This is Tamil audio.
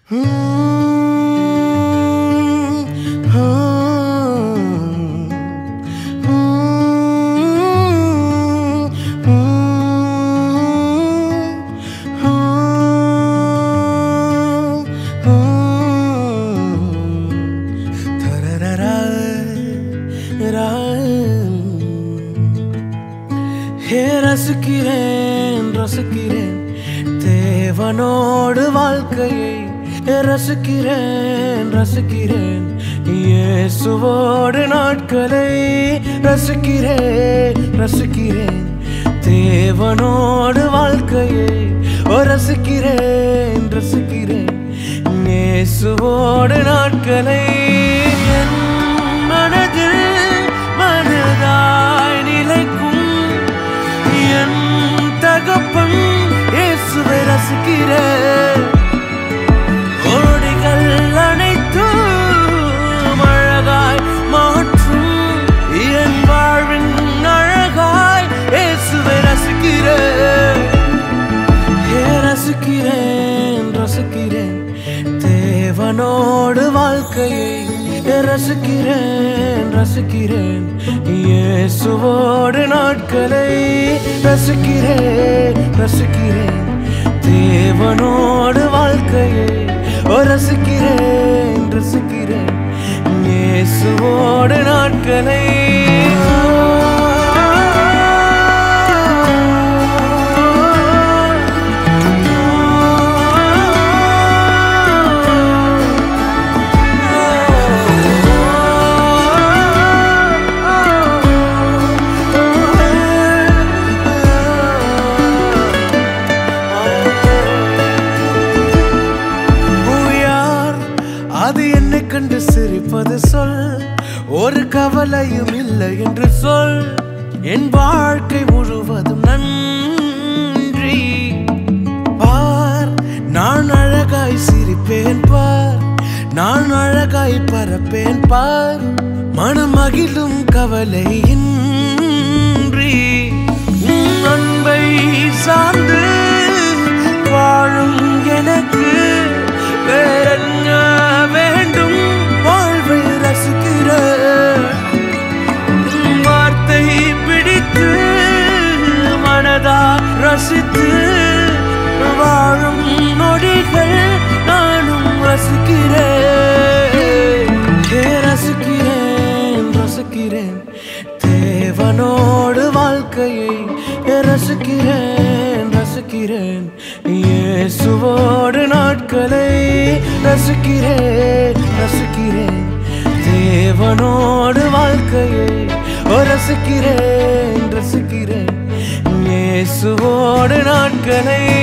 ரசிக்கிறேன் ரசிக்கிறேன் தேவனோடு வாழ்க்கையை ரசிக்கிறேன் ரசிக்கிறேன் இயேசுவோடு நாட்களை ரசிக்கிறேன் ரசிக்கிறேன் தேவனோடு வாழ்க்கையை ரசிக்கிறேன் ரசிக்கிறேன் இயேசுவோடு நாட்களை என் மனதில் மனதாய் நிலைக்கும் என் தகப்பன் இயேசுவை ரசிக்கிறேன். ஓடிகள் அனைத்தும் அழகாய் மாற்றும் என் வாழ்வின் அழகாய் இயேசுவை ரசிக்கிறேன். ரசிக்கிறேன் ரசிக்கிறேன் தேவனோடு வாழ்க்கையை ரசிக்கிறேன் ரசிக்கிறேன் இயேசுவோடு நாட்களை ரசிக்கிறேன் ரசிக்கிறேன் தேவனோடு வாழ்க்கையை ரசிக்கிறேன் ரசிக்கிறேன் இயேசுவோடு நாட்களை அது என்னை கண்டு சிரிப்பது சொல், ஒரு கவலையும் இல்லை என்று சொல். என் வாழ்க்கை முழுவதும் நன்றி பார். நான் அழகாய் சிரிப்பேன் பார், நான் அழகாய் பறப்பேன் பார். மனம் மகிழும் கவலை இன்றி அன்பை சார்ந்து வாழும் எனக்கு வேறென்ன வேண்டும்? வாழ்வை ரசிக்கிறேன். வார்த்தை பிடித்து மனதா ரசித்து வாழும் நொடிகள் நானும் ரசிக்கிறேன். ரசிக்கிறேன் ரசிக்கிறேன் தேவனோடு வாழ்க்கையை ரசிக்கிறேன் ரசிக்கிறேன் இயேசுவோடு நாட்களை ரசிக்கிறேன் ரசிக்கிறேன் தேவனோடு வாழ்க்கையை ரசிக்கிறேன் ரசிக்கிறேன் இயேசுவோடு நாட்களை